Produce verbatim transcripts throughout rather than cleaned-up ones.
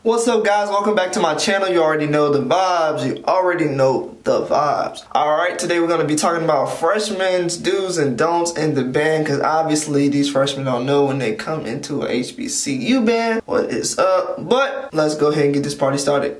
What's up, guys? Welcome back to my channel. You already know the vibes. You already know the vibes. Alright, today we're going to be talking about freshmen's do's and don'ts in the band, because obviously these freshmen don't know when they come into a H B C U band what is up. But let's go ahead and get this party started.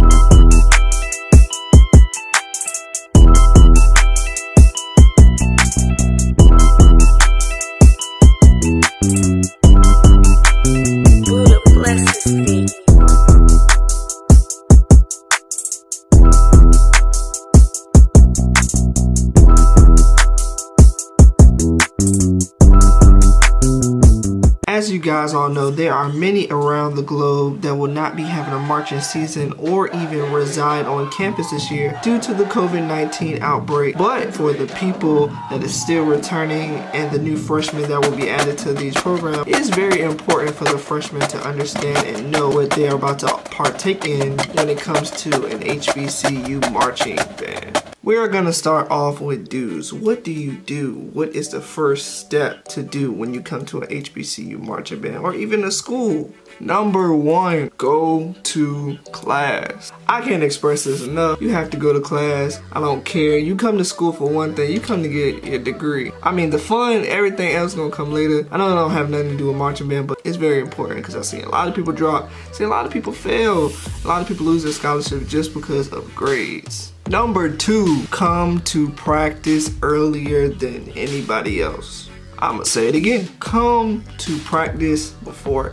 As you guys all know, there are many around the globe that will not be having a marching season or even reside on campus this year due to the COVID nineteen outbreak. But for the people that is still returning and the new freshmen that will be added to these programs, it is very important for the freshmen to understand and know what they are about to partake in when it comes to an H B C U marching band. We are going to start off with do's. What do you do? What is the first step to do when you come to an H B C U marching band or even a school? Number one, go to class. I can't express this enough. You have to go to class. I don't care. You come to school for one thing. You come to get your degree. I mean, the fun, everything else gonna come later. I know it don't have nothing to do with marching band, but it's very important because I see a lot of people drop. I see a lot of people fail. A lot of people lose their scholarship just because of grades. Number two, come to practice earlier than anybody else. I'ma say it again. Come to practice before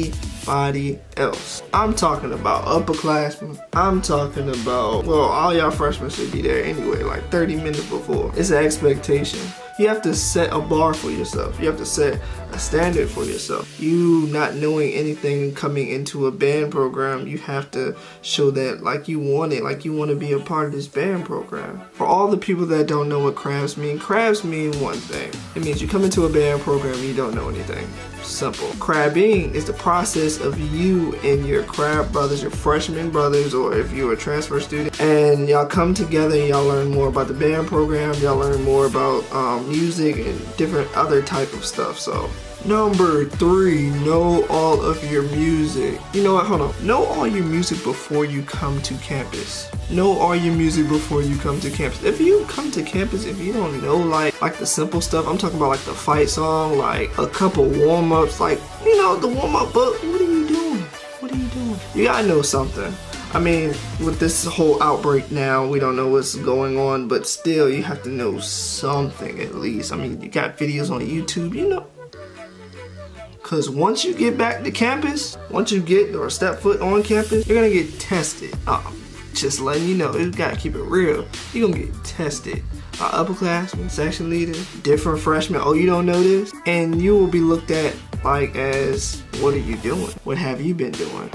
anybody else. I'm talking about upperclassmen. I'm talking about, well, all y'all freshmen should be there anyway, like thirty minutes before. It's an expectation. You have to set a bar for yourself. You have to set a standard for yourself. You not knowing anything coming into a band program, you have to show that like you want it, like you want to be a part of this band program. For all the people that don't know what crabs mean, crabs mean one thing. It means you come into a band program and you don't know anything. Simple. Crabbing is the process of you and your crab brothers, your freshman brothers, or if you're a transfer student, and y'all come together and y'all learn more about the band program, y'all learn more about um, music and different other type of stuff. So number three, know all of your music. You know what, hold on. Know all your music before you come to campus. Know all your music before you come to campus. If you come to campus, if you don't know like like the simple stuff, I'm talking about like the fight song, like a couple warm-ups, like, you know, the warm-up, but what are you doing? What are you doing? You gotta know something. I mean, with this whole outbreak now, we don't know what's going on, but still, you have to know something at least. I mean, you got videos on YouTube, you know. Because once you get back to campus, once you get or step foot on campus, you're gonna get tested. Oh, just letting you know, you gotta keep it real. You're gonna get tested. By upperclassmen, section leader, different freshmen, oh, you don't know this? And you will be looked at like as, what are you doing? What have you been doing?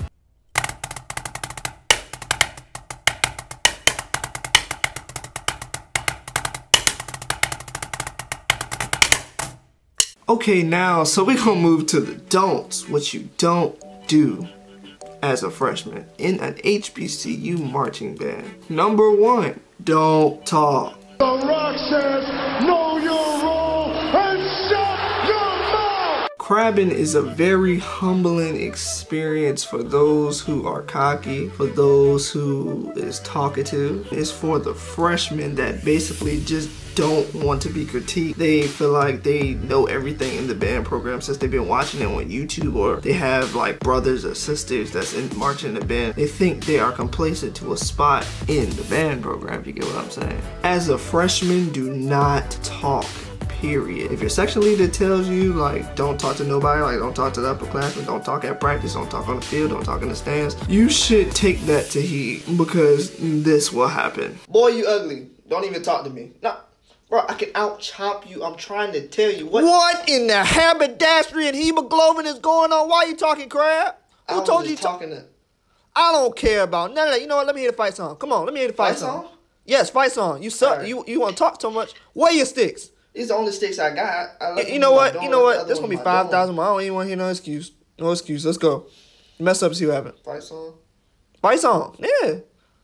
Okay, now, so we're gonna move to the don'ts, what you don't do as a freshman in an H B C U marching band. Number one, don't talk. The Rock says, know your role and shut your mouth! Crabbing is a very humbling experience for those who are cocky, for those who is talkative. It's for the freshmen that basically just don't want to be critiqued. They feel like they know everything in the band program since they've been watching it on YouTube, or they have like brothers or sisters that's in marching the band. They think they are complacent to a spot in the band program, if you get what I'm saying. As a freshman, do not talk. Period. If your section leader tells you like don't talk to nobody, like don't talk to the upperclassmen, don't talk at practice, don't talk on the field, don't talk in the stands, you should take that to heed, because this will happen. Boy, you ugly. Don't even talk to me. Nah. Bro, I can out-chop you. I'm trying to tell you. What What in the haberdashery and hemoglobin is going on? Why are you talking crap? Who I told you talking to? I don't care about none of that. You know what? Let me hear the fight song. Come on, let me hear the fight, fight song. song. Yes, fight song. You suck. Right. You you want to talk so much? Where your sticks? These are the only sticks I got. I you, you know what? You know what? This gonna be five thousand more. I don't even want to hear no excuse. No excuse. Let's go. Mess up, see what happens. Fight song. Fight song. Yeah.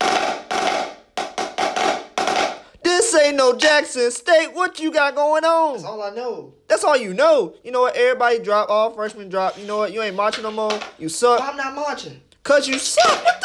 This ain't no Jackson State. What you got going on? That's all I know. That's all you know. You know what? Everybody drop. All freshmen drop. You know what? You ain't marching no more. You suck. I'm not marching. Cause you suck. What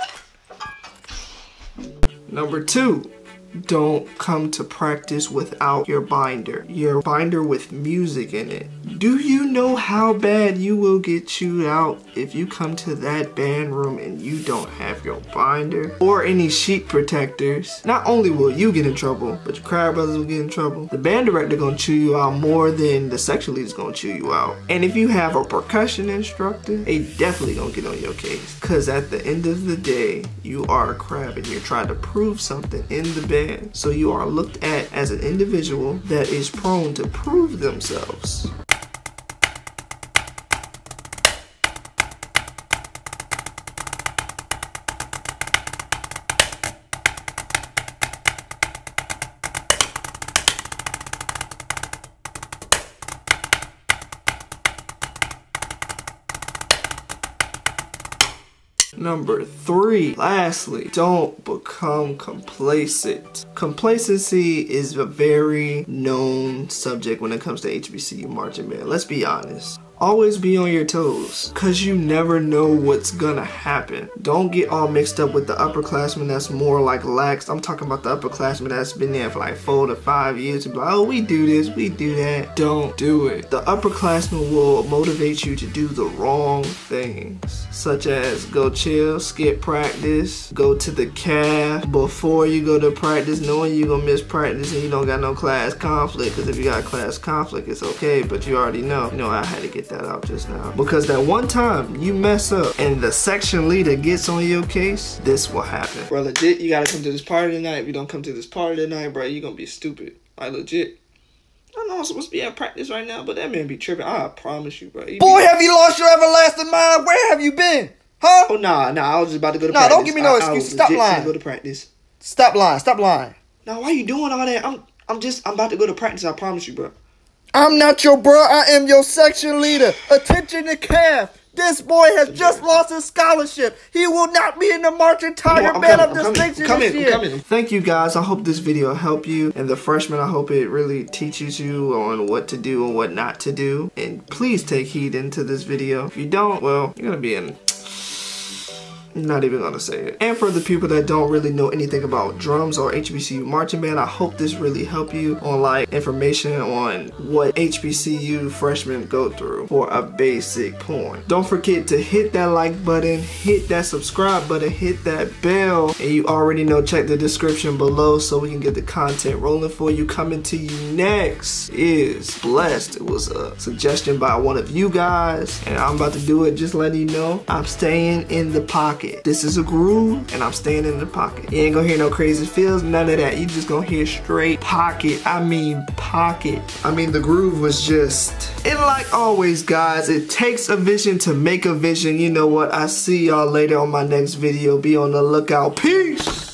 the? Number two, don't come to practice without your binder. Your binder with music in it. Do you know how bad you will get chewed out if you come to that band room and you don't have your binder or any sheet protectors? Not only will you get in trouble, but your crowd brothers will get in trouble. The band director gonna chew you out more than the section leader's gonna chew you out. And if you have a percussion instructor, they definitely gonna get on your case. Cause at the end of the day, you are a crab and you're trying to prove something in the band. So you are looked at as an individual that is prone to prove themselves. Number three, lastly, don't become complacent. Complacency is a very known subject when it comes to H B C U marching band. Let's be honest. Always be on your toes, cause you never know what's gonna happen. Don't get all mixed up with the upperclassmen that's more like lax. I'm talking about the upperclassmen that's been there for like four to five years and be like, oh, we do this, we do that. Don't do it. The upperclassmen will motivate you to do the wrong things, such as go chill, skip practice, go to the calf before you go to practice, knowing you're gonna miss practice and you don't got no class conflict. Cause if you got class conflict, it's okay, but you already know. You know, I had to get that out just now. Because that one time you mess up and the section leader gets on your case, this will happen. Bro, legit, you gotta come to this party tonight. If you don't come to this party tonight, bro, you're gonna be stupid. Like, legit. I know I'm supposed to be at practice right now, but that man be tripping. I promise you, bro. He Boy, be... have you lost your everlasting mind? Where have you been? Huh? Oh, nah, nah, I was just about to go to nah, practice. Nah, don't give me no I, excuses. I Stop legit lying. Go to practice. Stop lying. Stop lying. Now, why you doing all that? I'm, I'm just, I'm about to go to practice. I promise you, bro. I'm not your bro, I am your section leader. Attention to C A F. This boy has just lost his scholarship. He will not be in the marching Tiger no, Band of coming, Distinction I'm this coming, year. I'm coming. Thank you guys. I hope this video helped you. And the freshmen, I hope it really teaches you on what to do and what not to do. And please take heed into this video. If you don't, well, you're gonna be in... Not even gonna say it. And for the people that don't really know anything about drums or H B C U marching band, I hope this really helped you on like information on what H B C U freshmen go through for a basic point. Don't forget to hit that like button, hit that subscribe button, hit that bell, and you already know, check the description below so we can get the content rolling for you. Coming to you next is Blessed. It was a suggestion by one of you guys, and I'm about to do it. Just letting you know, I'm staying in the pocket. This is a groove, and I'm staying in the pocket. You ain't gonna hear no crazy feels, none of that. You just gonna hear straight pocket. I mean pocket. I mean, the groove was just... And like always, guys, it takes a vision to make a vision. You know what? I see y'all later on my next video. Be on the lookout. Peace!